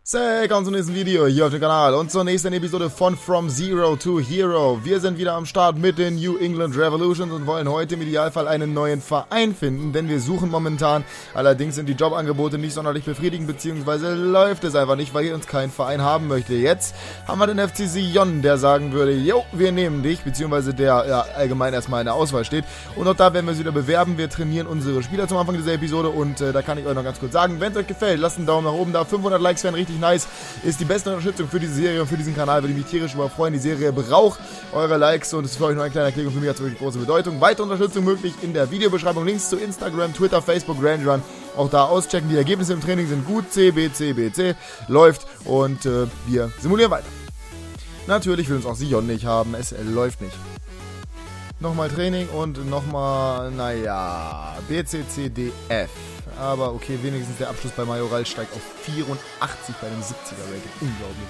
Willkommen zum nächsten Video hier auf dem Kanal und zur nächsten Episode von From Zero to Hero. Wir sind wieder am Start mit den New England Revolutions und wollen heute im Idealfall einen neuen Verein finden, denn wir suchen momentan. Allerdings sind die Jobangebote nicht sonderlich befriedigend, beziehungsweise läuft es einfach nicht, weil uns kein Verein haben möchte. Jetzt haben wir den FC Sion, der sagen würde, jo, wir nehmen dich, beziehungsweise der ja allgemein erstmal in der Auswahl steht. Und auch da werden wir uns wieder bewerben. Wir trainieren unsere Spieler zum Anfang dieser Episode und da kann ich euch noch ganz kurz sagen, wenn es euch gefällt, lasst einen Daumen nach oben da. 500 Likes wären richtig nice, ist die beste Unterstützung für diese Serie und für diesen Kanal, würde ich mich tierisch über freuen. Die Serie braucht eure Likes und es ist für euch nur ein kleiner Klick und für mich hat es wirklich große Bedeutung. Weitere Unterstützung möglich in der Videobeschreibung, Links zu Instagram, Twitter, Facebook, Rangerun, auch da auschecken. Die Ergebnisse im Training sind gut, CBC läuft und wir simulieren weiter. Natürlich will uns auch Sion nicht haben, es läuft nicht. Nochmal Training und nochmal, naja, BCCDF. Aber okay, wenigstens der Abschluss bei Majoral steigt auf 84 bei dem 70er-Rating. Unglaublich.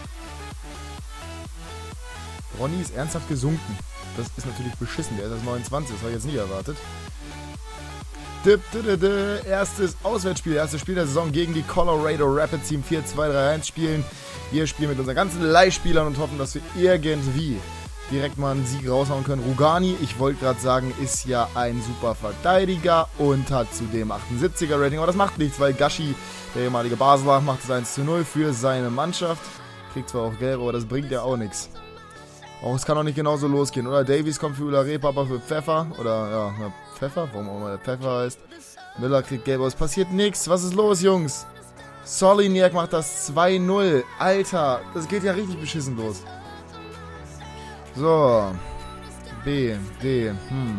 Ronny ist ernsthaft gesunken. Das ist natürlich beschissen. Der ist erst 29, das habe ich jetzt nie erwartet. Erstes Auswärtsspiel, erstes Spiel der Saison gegen die Colorado Rapids Team 4-2-3-1 spielen. Wir spielen mit unseren ganzen Leihspielern und hoffen, dass wir irgendwie direkt mal einen Sieg raushauen können. Rugani, ich wollte gerade sagen, ist ja ein super Verteidiger und hat zudem 78er Rating, aber das macht nichts, weil Gashi, der ehemalige Basler, macht es 1:0 für seine Mannschaft. Kriegt zwar auch gelb, aber das bringt ja auch nichts. Auch es kann auch nicht genauso losgehen, oder? Davies kommt für Ulare, Papa für Pfeffer, oder ja, Pfeffer, warum auch immer der Pfeffer heißt. Miller kriegt gelb, aber es passiert nichts. Was ist los, Jungs? Soliniak macht das 2:0. Alter, das geht ja richtig beschissen los. So, B, D,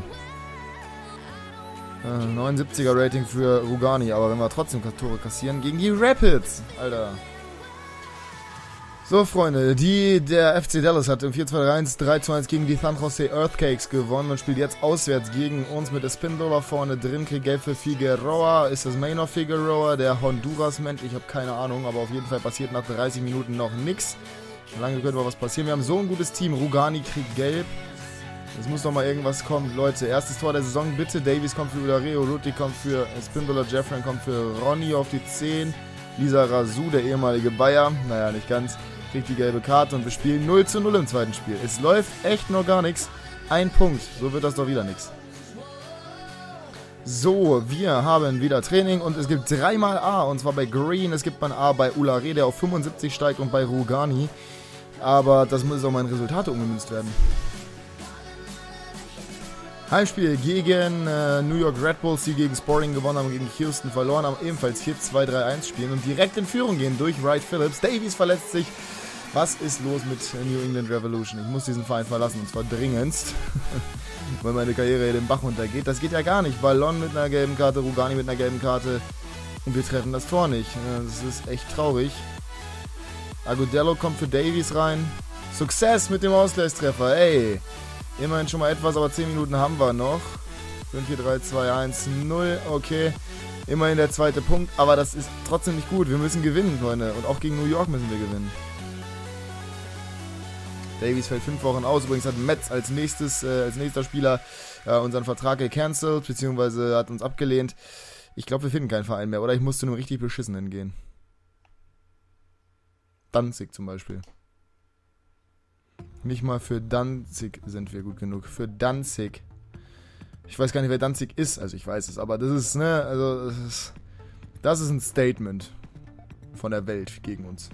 79er Rating für Rugani, aber wenn wir trotzdem Tore kassieren gegen die Rapids, Alter. So, Freunde, der FC Dallas hat im 4-2-3-1 3:1 gegen die San Jose Earthquakes gewonnen und spielt jetzt auswärts gegen uns mit Espindola vorne drin, kriegt Gelb für Figueroa, ist das Main of Figueroa, der Honduras-Mensch, ich habe keine Ahnung, aber auf jeden Fall passiert nach 30 Minuten noch nichts. Lange könnte mal was passieren. Wir haben so ein gutes Team. Rugani kriegt gelb. Es muss doch mal irgendwas kommen. Leute, erstes Tor der Saison, bitte. Davies kommt für Ulareo. Ruti kommt für Espindola. Jeffrey kommt für Ronny auf die 10. Lisa Razou, der ehemalige Bayer. Naja, nicht ganz. Kriegt die gelbe Karte und wir spielen 0:0 im zweiten Spiel. Es läuft echt noch gar nichts. Ein Punkt. So wird das doch wieder nichts. So, wir haben wieder Training und es gibt dreimal A. Und zwar bei Green. Es gibt ein A bei Ulare, der auf 75 steigt und bei Rugani. Aber das muss auch mal in Resultate umgemünzt werden. Heimspiel gegen New York Red Bulls, die gegen Sporting gewonnen haben, gegen Houston verloren haben, ebenfalls 4-2-3-1 spielen und direkt in Führung gehen durch Wright Phillips. Davies verletzt sich. Was ist los mit New England Revolution? Ich muss diesen Verein verlassen und zwar dringendst, weil meine Karriere hier den Bach runtergeht. Das geht ja gar nicht. Ballon mit einer gelben Karte, Rugani mit einer gelben Karte und wir treffen das Tor nicht. Das ist echt traurig. Agudelo kommt für Davies rein. Success mit dem Ausgleichstreffer. Ey, immerhin schon mal etwas, aber 10 Minuten haben wir noch. 5, 4, 3, 2, 1, 0. Okay, immerhin der zweite Punkt, aber das ist trotzdem nicht gut. Wir müssen gewinnen, Freunde. Und auch gegen New York müssen wir gewinnen. Davies fällt 5 Wochen aus. Übrigens hat Metz als nächster Spieler unseren Vertrag gecancelt, beziehungsweise hat uns abgelehnt. Ich glaube, wir finden keinen Verein mehr, oder? Ich muss zu einem richtig beschissenen gehen. Danzig zum Beispiel. Nicht mal für Danzig sind wir gut genug. Für Danzig. Ich weiß gar nicht, wer Danzig ist. Also ich weiß es, aber das ist, ne, also das ist ein Statement von der Welt gegen uns.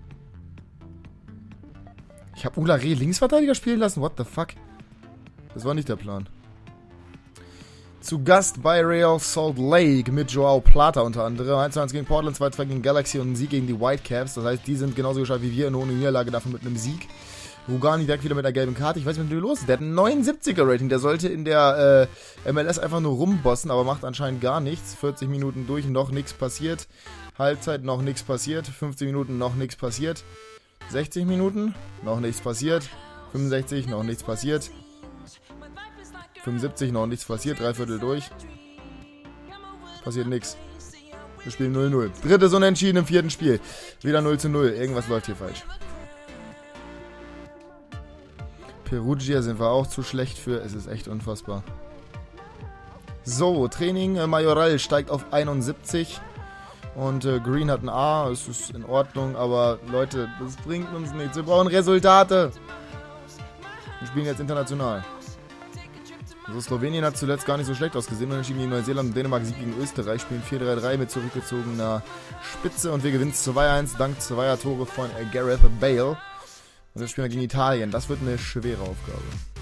Ich habe Ulare Linksverteidiger spielen lassen? What the fuck? Das war nicht der Plan. Zu Gast bei Real Salt Lake mit Joao Plata unter anderem. 1:1 gegen Portland, 2:2 gegen Galaxy und ein Sieg gegen die Whitecaps. Das heißt, die sind genauso geschafft wie wir, nur ohne Niederlage, dafür mit einem Sieg. Rugani direkt wieder mit einer gelben Karte. Ich weiß nicht, was mit dem los ist. Der hat ein 79er Rating. Der sollte in der MLS einfach nur rumbossen, aber macht anscheinend gar nichts. 40 Minuten durch, noch nichts passiert. Halbzeit, noch nichts passiert. 50 Minuten, noch nichts passiert. 60 Minuten, noch nichts passiert. 65, noch nichts passiert. 75, noch nichts passiert, 3/4 durch. Passiert nichts. Wir spielen 0:0. Drittes Unentschieden im 4. Spiel. Wieder 0:0. Irgendwas läuft hier falsch. Perugia sind wir auch zu schlecht für. Es ist echt unfassbar. So, Training. Majoral steigt auf 71. Und Green hat ein A, es ist in Ordnung, aber Leute, das bringt uns nichts. Wir brauchen Resultate. Wir spielen jetzt international. Also Slowenien hat zuletzt gar nicht so schlecht ausgesehen. Wir gegen Neuseeland und Dänemark Sieg gegen Österreich. Spielen 4-3-3 mit zurückgezogener Spitze. Und wir gewinnen 2-1 dank zweier Tore von Gareth Bale. Und wir spielen gegen Italien. Das wird eine schwere Aufgabe.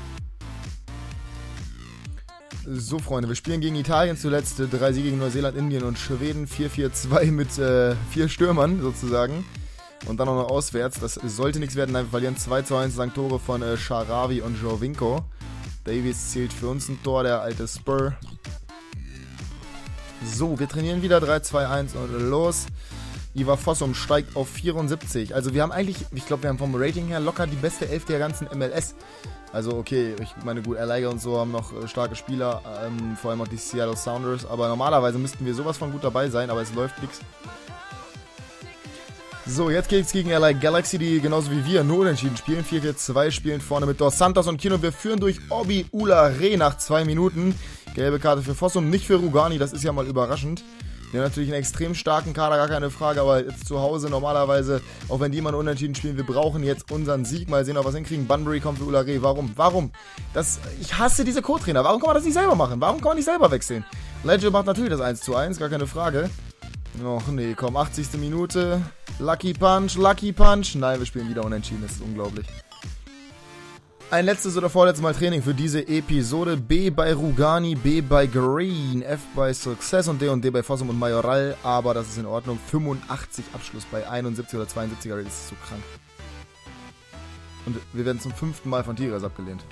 So, Freunde, wir spielen gegen Italien zuletzt 3 Siege gegen Neuseeland, Indien und Schweden. 4-4-2 mit 4 Stürmern sozusagen. Und dann auch noch auswärts. Das sollte nichts werden. Nein, wir verlieren 2-1 dank Tore von Sharawi und Jovinko. Davies zählt für uns ein Tor, der alte Spur. So, wir trainieren wieder 3-2-1 und los. Ivar Fossum steigt auf 74. Also wir haben eigentlich, ich glaube, wir haben vom Rating her locker die beste 11 der ganzen MLS. Also okay, ich meine, gut, Erleiger und so haben noch starke Spieler, vor allem auch die Seattle Sounders. Aber normalerweise müssten wir sowas von gut dabei sein, aber es läuft nichts. So, jetzt geht's gegen LA Galaxy, die genauso wie wir nur unentschieden spielen. 4-4-2 spielen vorne mit Dos Santos und Kino. Wir führen durch Obi Ulare nach 2 Minuten. Gelbe Karte für Fossum, nicht für Rugani, das ist ja mal überraschend. Wir haben natürlich einen extrem starken Kader, gar keine Frage, aber jetzt zu Hause normalerweise, auch wenn die mal unentschieden spielen, wir brauchen jetzt unseren Sieg. Mal sehen, ob wir es hinkriegen. Bunbury kommt für Ulare. Warum? Ich hasse diese Co-Trainer. Warum kann man das nicht selber machen? Warum kann man nicht selber wechseln? Ledger macht natürlich das 1-1, gar keine Frage. Och nee, komm, 80. Minute. Lucky Punch. Nein, wir spielen wieder unentschieden, das ist unglaublich. Ein letztes oder vorletztes Mal Training für diese Episode. B bei Rugani, B bei Green, F bei Success und D bei Fossum und Majoral. Aber das ist in Ordnung. 85 Abschluss bei 71 oder 72er Rate, das ist so krank. Und wir werden zum 5. Mal von Tigres abgelehnt.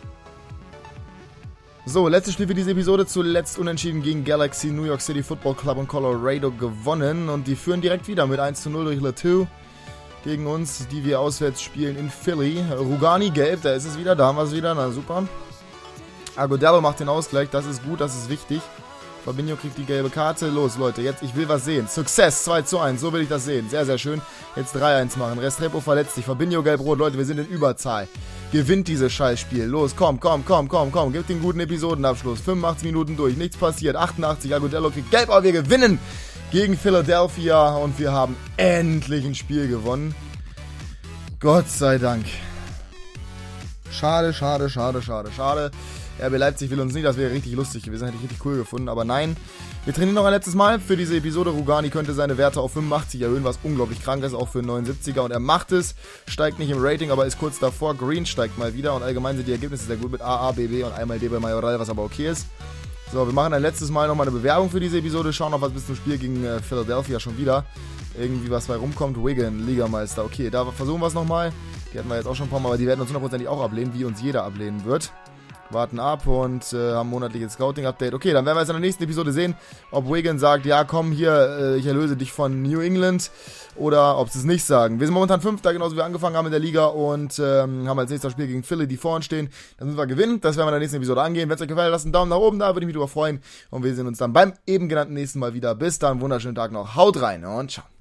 So, letztes Spiel für diese Episode, zuletzt unentschieden gegen Galaxy, New York City Football Club und Colorado gewonnen. Und die führen direkt wieder mit 1-0 durch Latu gegen uns, die wir auswärts spielen in Philly. Rugani gelb, da ist es wieder, da haben wir es wieder, na super. Agudelo macht den Ausgleich, das ist gut, das ist wichtig. Fabinho kriegt die gelbe Karte. Los, Leute, jetzt, ich will was sehen. Success, 2-1, so will ich das sehen. Sehr, sehr schön. Jetzt 3-1 machen. Restrepo verletzt sich. Fabinho gelb-rot, Leute, wir sind in Überzahl. Gewinnt dieses Scheißspiel. Los, komm. Gebt den guten Episodenabschluss. 85 Minuten durch, nichts passiert. 88, Agudelo kriegt gelb, aber wir gewinnen gegen Philadelphia und wir haben endlich ein Spiel gewonnen. Gott sei Dank. Schade. RB Leipzig will uns nicht, das wäre richtig lustig gewesen, hätte ich richtig cool gefunden, aber nein. Wir trainieren noch ein letztes Mal für diese Episode. Rugani könnte seine Werte auf 85 erhöhen, was unglaublich krank ist, auch für einen 79er. Und er macht es, steigt nicht im Rating, aber ist kurz davor. Green steigt mal wieder und allgemein sind die Ergebnisse sehr gut mit AA, BB und einmal D bei Majoral, was aber okay ist. So, wir machen ein letztes Mal nochmal eine Bewerbung für diese Episode, schauen noch was bis zum Spiel gegen Philadelphia schon wieder. Irgendwie was bei rumkommt. Wigan, Ligameister. Okay, da versuchen wir es nochmal. Die hatten wir jetzt auch schon ein paar Mal, aber die werden uns hundertprozentig auch ablehnen, wie uns jeder ablehnen wird. Warten ab und haben monatliches Scouting-Update. Okay, dann werden wir jetzt in der nächsten Episode sehen, ob Wigan sagt, ja komm hier, ich erlöse dich von New England, oder ob sie es nicht sagen. Wir sind momentan 5. genauso wie wir angefangen haben in der Liga und haben als nächstes Spiel gegen Philly, die vor uns stehen. Dann müssen wir gewinnen, das werden wir in der nächsten Episode angehen. Wenn es euch gefällt, lasst einen Daumen nach oben da, würde ich mich darüber freuen. Und wir sehen uns dann beim eben genannten nächsten Mal wieder. Bis dann, wunderschönen Tag noch, haut rein und ciao.